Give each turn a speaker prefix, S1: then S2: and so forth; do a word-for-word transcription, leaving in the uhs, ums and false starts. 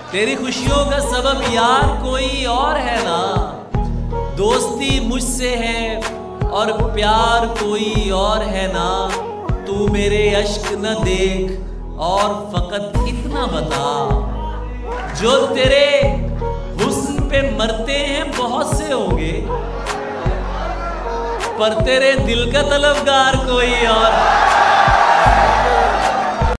S1: तेरी खुशियों का सबब यार कोई और है ना, दोस्ती मुझसे है और प्यार कोई और है ना। तू मेरे अश्क न देख और फकत इतना बता, जो तेरे हुस्न पे मरते हैं बहुत से होंगे, पर तेरे दिल का तलबगार कोई और।